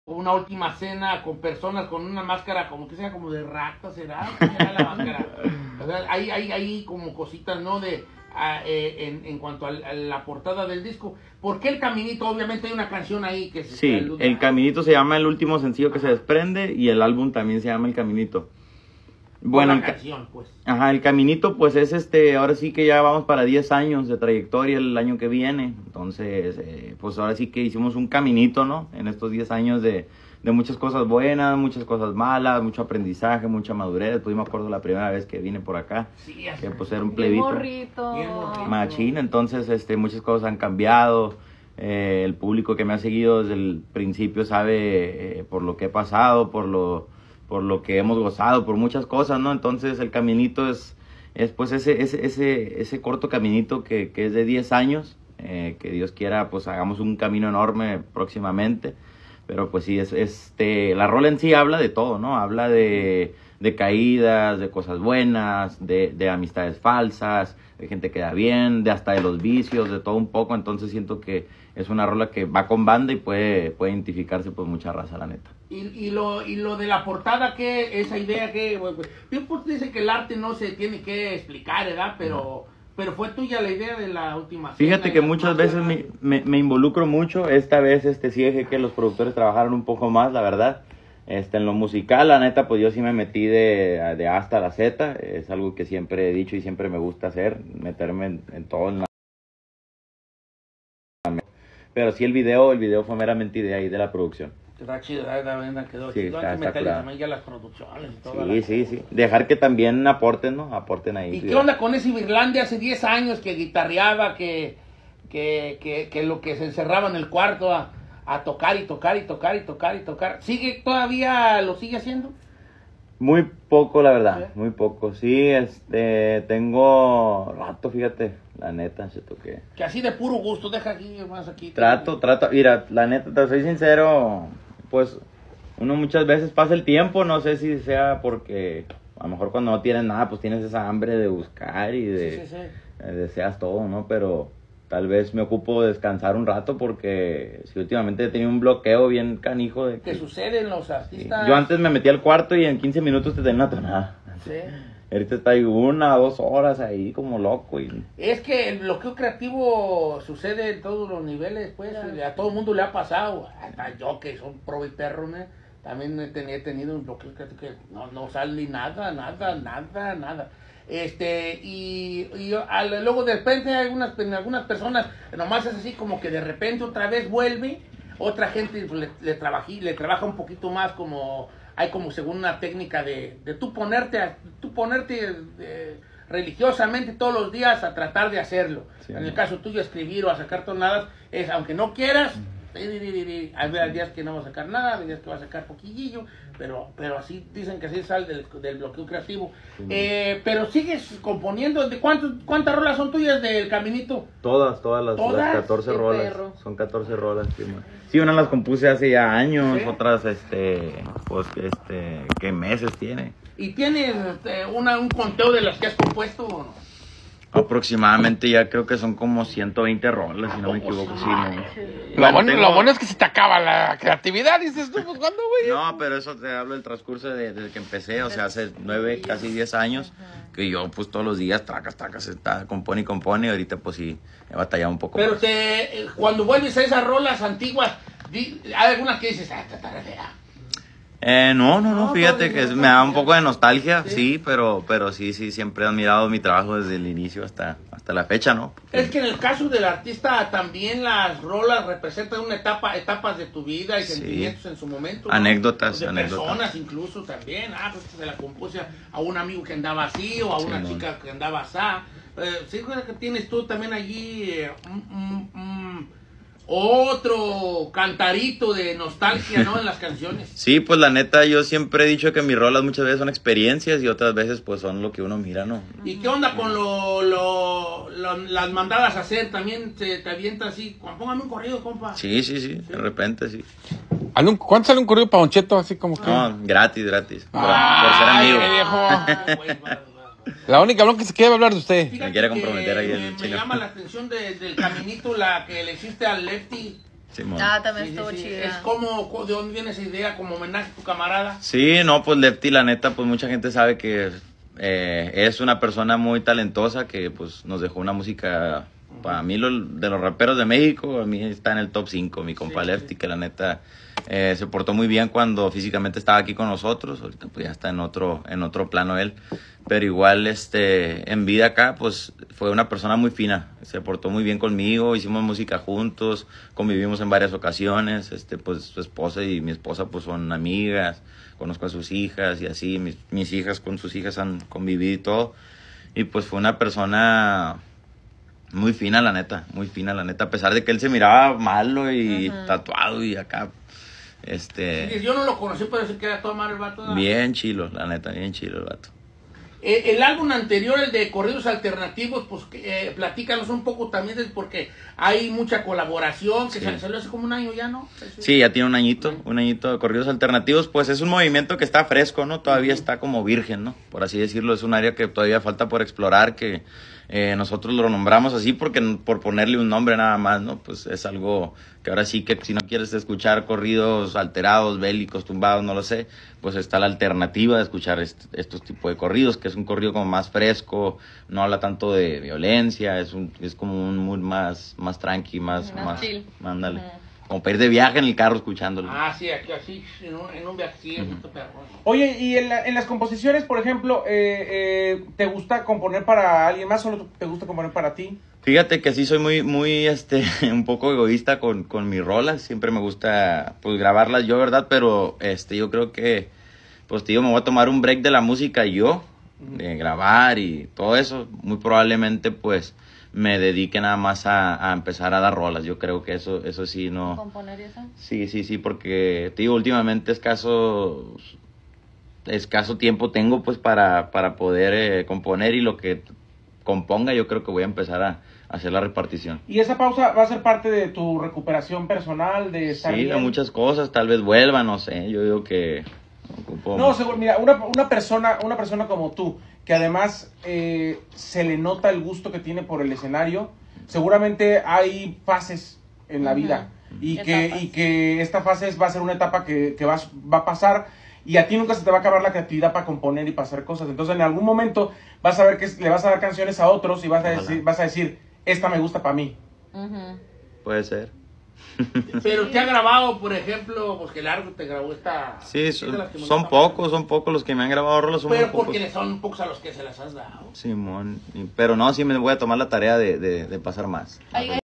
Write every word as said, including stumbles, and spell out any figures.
una última cena con personas con una máscara como que sea como de rata, ¿será? ¿Qué será la máscara? O sea, hay, hay, hay como cositas, ¿no? De, a, eh, en, en cuanto a, a la portada del disco. ¿Por qué El Caminito? Obviamente hay una canción ahí que se... Sí, El Caminito se llama el último sencillo que se desprende y el álbum también se llama El Caminito. Bueno, la canción, pues. Ajá, El Caminito, pues es este, ahora sí que ya vamos para diez años de trayectoria el año que viene. Entonces, eh, pues ahora sí que hicimos un caminito, ¿no? En estos diez años de, de muchas cosas buenas, muchas cosas malas, mucho aprendizaje, mucha madurez. Pues yo me acuerdo la primera vez que vine por acá, sí, que pues era un plebito. Morrito. Machín, entonces este, muchas cosas han cambiado. Eh, el público que me ha seguido desde el principio sabe eh, por lo que he pasado, por lo... por lo que hemos gozado, por muchas cosas, ¿no? Entonces el caminito es, es pues ese, ese, ese, ese corto caminito que, que es de diez años, eh, que Dios quiera, pues hagamos un camino enorme próximamente, pero pues sí, es, este, la rola en sí habla de todo, ¿no? Habla de, de caídas, de cosas buenas, de, de amistades falsas, de gente que da bien, de hasta de los vicios, de todo un poco, entonces siento que es una rola que va con banda y puede, puede identificarse pues mucha raza, la neta. Y, y, lo, y lo de la portada, que esa idea que... Bien, pues dice que el arte no se tiene que explicar, ¿verdad? Pero, no. pero fue tuya la idea de la última cena. Fíjate que muchas veces me, me, me involucro mucho. Esta vez este sí dejé que los productores trabajaran un poco más, la verdad. Este, en lo musical, la neta, pues yo sí me metí de, de A hasta la Z. Es algo que siempre he dicho y siempre me gusta hacer, meterme en, en todo. En la... Pero sí el video, el video fue meramente de ahí, de la producción. Está chido, la venda quedó sí, chido. Está, Hay que está meterle también ya las producciones y todo. Sí, sí, sí. Dejar que también aporten, ¿no? Aporten ahí. ¿Y qué onda con ese Virlandia hace diez años que guitarreaba, que, que, que, que lo que se encerraba en el cuarto a, a tocar y tocar y tocar y tocar y tocar? ¿Sigue todavía, lo sigue haciendo? Muy poco, la verdad, ¿sí? Muy poco. Sí, este, tengo rato, fíjate, la neta, se toqué. Que así de puro gusto, deja aquí, más aquí. Trato, te... trato, mira, la neta, te soy sincero, pues, uno muchas veces pasa el tiempo, no sé si sea porque a lo mejor cuando no tienes nada, pues tienes esa hambre de buscar y de, sí, sí, sí. Eh, deseas todo, ¿no? Pero tal vez me ocupo de descansar un rato porque si últimamente he tenido un bloqueo bien canijo de que... ¿Qué sucede en los artistas? Sí. Yo antes me metí al cuarto y en quince minutos te tenía una tonada. Sí. Ahorita está ahí una, dos horas ahí como loco. Y... Es que el bloqueo creativo sucede en todos los niveles, pues, claro. A todo el mundo le ha pasado. Hasta yo que son pro y perro, ¿no? También he tenido, he tenido un bloqueo creativo que no, no sale nada, nada, nada, nada. Este, y, y al, luego de repente hay algunas, algunas personas, nomás es así como que de repente otra vez vuelve, otra gente le, le, trabaja, le trabaja un poquito más como, hay como según una técnica de, de tú ponerte, a, tú ponerte de, religiosamente todos los días a tratar de hacerlo. Sí, en el caso tuyo, escribir o a sacar tonadas, es aunque no quieras, hay días que no va a sacar nada, hay días que va a sacar poquillillo, pero pero así dicen que así sale del, del bloqueo creativo. Sí. Eh, pero sigues componiendo. ¿De cuántos, cuántas rolas son tuyas del Caminito? Todas, todas las, ¿Todas? las catorce rolas. Perro. Son catorce rolas. Sí, sí, unas las compuse hace ya años, ¿sí? Otras, este, pues, este, ¿qué meses tiene? ¿Y tienes este, una, un conteo de las que has compuesto o no? Aproximadamente ya creo que son como ciento veinte rolas, si no me equivoco. Sí, no. Lo, bueno, tengo... lo bueno es que se te acaba la creatividad, dices tú, pues ¿cuándo, güey? No, pero eso te hablo del transcurso de, desde que empecé, o sea, hace nueve, casi diez años, que yo pues todos los días tracas, tracas, está, compone y compone, y ahorita pues sí, he batallado un poco pero más. Pero te, cuando vuelves a esas rolas antiguas, di, hay algunas que dices, ah, esta está fea. Eh, no, no, no, no, fíjate que es, me da un poco de nostalgia, sí, sí pero, pero sí, sí, siempre he admirado mi trabajo desde el inicio hasta, hasta la fecha, ¿no? Porque... Es que en el caso del artista también las rolas representan una etapa, etapas de tu vida y sí. Sentimientos en su momento, ¿no? Anécdotas, de anécdotas. Personas incluso también, ah, pues se la compuse a un amigo que andaba así o a una sí, chica no. que andaba así. Eh, sí, que tienes tú también allí eh, mm, mm, otro cantarito de nostalgia, ¿no? En las canciones. Sí, pues la neta, yo siempre he dicho que mis rolas muchas veces son experiencias y otras veces pues son lo que uno mira, ¿no? ¿Y qué onda con lo, lo, lo las mandadas a hacer? ¿También te, te avienta así? Póngame un corrido, compa. Sí, sí, sí, sí. De repente sí. ¿Cuánto sale un corrido para Don Cheto? Así como que... No, gratis, gratis. Ah, por, por ser amigo. Viejo. La única bronca es que quiere hablar de usted. Fíjate me quiere comprometer ahí me, el me llama la atención de, del Caminito, la que le hiciste al Lefty. Simón. Ah, también Sí, sí, estuvo sí. chida. Es como, ¿de dónde viene esa idea? Como homenaje a tu camarada. Sí, no, pues Lefty, la neta, pues mucha gente sabe que eh, es una persona muy talentosa que pues nos dejó una música, para mí lo- de los raperos de México, a mí está en el top cinco, mi compa Sí, Lefty, sí. que la neta eh, se portó muy bien cuando físicamente estaba aquí con nosotros, ahorita pues ya está en otro, en otro plano él, pero igual este, en vida acá pues fue una persona muy fina, se portó muy bien conmigo, hicimos música juntos, convivimos en varias ocasiones, este, pues su esposa y mi esposa pues son amigas, conozco a sus hijas y así, mis, mis hijas con sus hijas han convivido y todo, y pues fue una persona muy fina, la neta, muy fina, la neta, a pesar de que él se miraba malo y Ujú. tatuado y acá, Sí, este, yo no lo conocí, pero se queda todo mal el vato. ¿no? bien chilo, la neta, bien chilo el vato. Eh, el álbum anterior, el de Corridos Alternativos, pues eh, platícanos un poco también, de- porque hay mucha colaboración, que Sí. se- salió hace como un año ya, ¿no? Sí, ya tiene un añito, un añito de corridos alternativos, pues es un movimiento que está fresco, ¿no? Todavía está como virgen, ¿no? Por así decirlo, es un área que todavía falta por explorar, que eh, nosotros lo nombramos así porque por ponerle un nombre nada más, ¿no? Pues es algo que ahora sí que si no quieres escuchar corridos alterados, bélicos, tumbados, no lo sé, pues está la alternativa de escuchar est- estos tipos de corridos, que es un corrido como más fresco, no habla tanto de violencia, es un es como un mood más, más tranqui, más, Más más, chill. mándale. Ujú. Como para ir de viaje en el carro escuchándolo. Ah, sí, aquí así, en un, en un viaje, sí, es mucho perro. Oye, y en, la- en las composiciones, por ejemplo, eh, eh, ¿te gusta componer para alguien más o solo te gusta componer para ti? Fíjate que sí soy muy, muy, este, un poco egoísta con, con mis rolas. Siempre me gusta, pues, grabarlas yo, ¿verdad? Pero, este, yo creo que, pues, tío, me voy a tomar un break de la música yo, de grabar y todo eso. Muy probablemente, pues, me dedique nada más a, a empezar a dar rolas. Yo creo que eso, eso sí, no... ¿Componer y eso? Sí, sí, sí, porque, te digo, últimamente escaso, escaso tiempo tengo, pues, para, para poder eh, componer y lo que componga yo creo que voy a empezar a, a hacer la repartición. ¿Y esa pausa va a ser parte de tu recuperación personal, de estar Sí, de bien? muchas cosas, tal vez vuelva, no sé, yo digo que ocupo... No, seguro, mira, una, una persona una persona como tú, que además eh, se le nota el gusto que tiene por el escenario, seguramente hay fases en la Ujú. vida y que, Etapas. y que esta fase es- va a ser una etapa que, que va, a- va a pasar y a ti nunca se te va a acabar la creatividad para componer y para hacer cosas. Entonces en algún momento vas a ver que es- le vas a dar canciones a otros y vas a Ojalá. decir, vas a decir esta me gusta para mí. Ujú. Puede ser. Pero te ha grabado, por ejemplo, pues que Largo te grabó esta... Sí, esta son, la que me son gusta. pocos, son pocos los que me han grabado rolas, son muy Pero pocos. porque son pocos a los que se las has dado. Simón, y- pero no, sí me voy a tomar la tarea de, de, de pasar más. Hay-